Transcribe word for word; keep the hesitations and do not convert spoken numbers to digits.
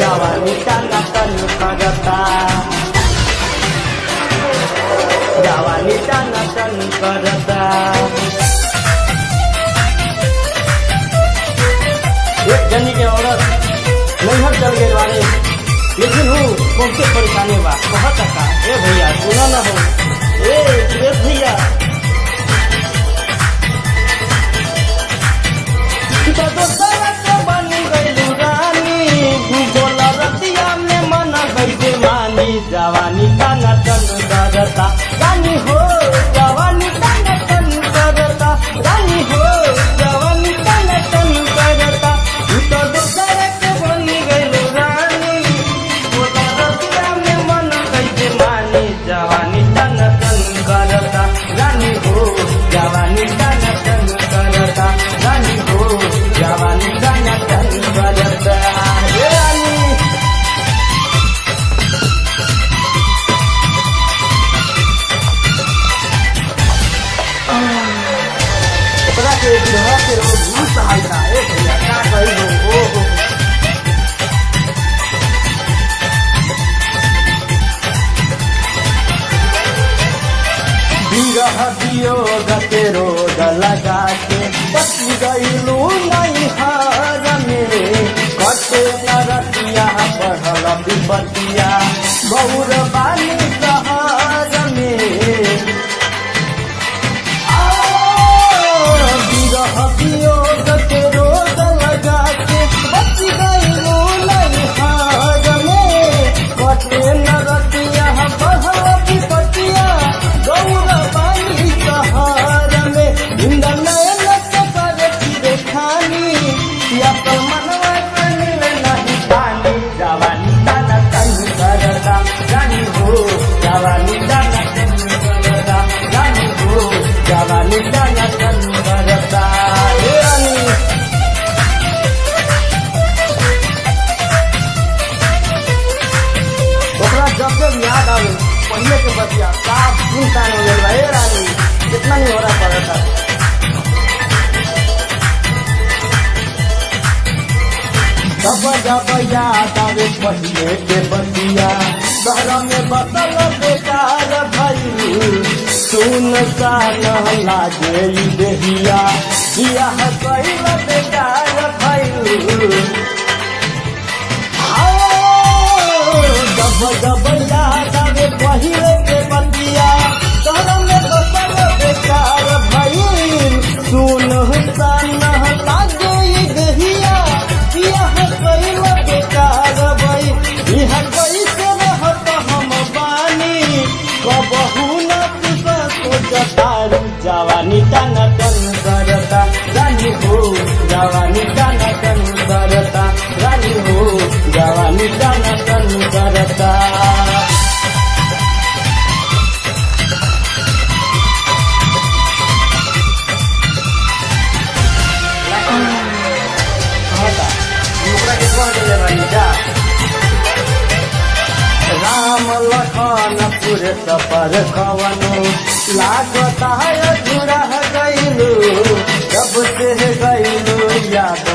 जवानी टाना टन करता जवानी टाना टन करता। एक जनी के औरत नैहर चल गए वाले लेकिन हूँ बहुते परेशानी बा बहुत का ए भैया सुना न हो ए ए भैया तो दोसर के बनी गइलू रानी गोला रतिया में मन गइले मानी जवानी टाना टन करता रानी हो जवानी टाना टन करता रानी हो जवानी टाना टन करता तो दोसर के बनी गइलू रानी गोला रतिया में मन गइले मानी जवानी टाना टन करता रानी हो जवानी टाना टन करता रानी हो जवानी टाना टन करता हे रानी। ओकरा के विरह के रोग भूल सहायता ए भैया का कही हो ओ हो विरह वियोग के रोग लगा के बची गइलू नैहर में कटे न रतिया बढ़ल विपतिया गौर बानी शहर में विरह वियोग के रोग लगा के बची गइलू नैहर में कटे न रतिया बढ़ल विपतिया गौर बानी शहर में इंदर नयन कर फिरे खानी या तो मनवा नहीं पानी जवानी टाना टन करता रानी हो जवानी टाना टन करता रानी हो जवानी टाना टन करता हे रानी। ओकरा जब जब याद आवे पहले के बतिया साफ चिंता हो गया हे रानी कितना नहीं हो रहा पड़ता जब जब याद आवे पहले के बतिया घर में बसल बेकार भइल सुन सान लागे देहिया बियाह कइल बेकार भइल जब जब याद आवे पहले के बतिया घर में बसल बेकार भइल सुन सान लागे देहिया बियाह कइल बेकार भइल इहा कैसे रहत हम बानी कबहू न तुसा सोचतारू जवानी टाना टन करता रानी हो जवानी टाना टन करता रानी हो जवानी टाना टन करता। राम लखन पुर सफर कवनो लागता है अधूरा गइलू जब से गइलू याद